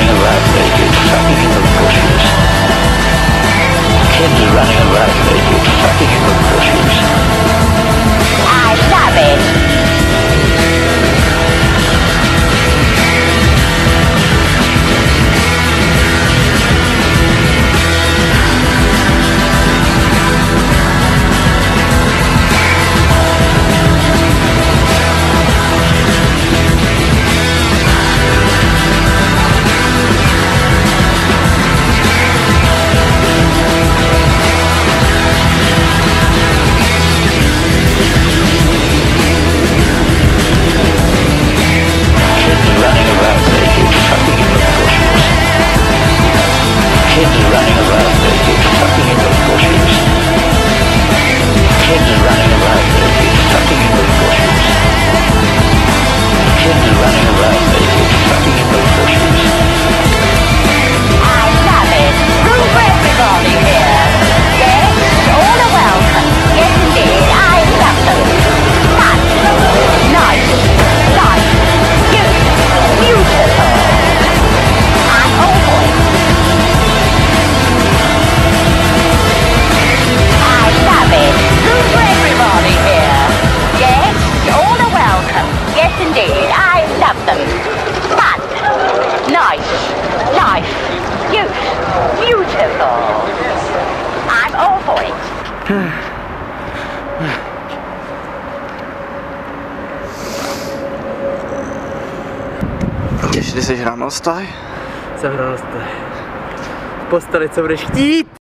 running around naked, fucking in the bushes. Kids running around naked, fucking in the bushes. I love it. Indeed, I love them. Fun, nice, life, youth, beautiful. I'm all for it. Když jsi hranostaj? Jsem hranostaj. Postalit, co budeš chtít.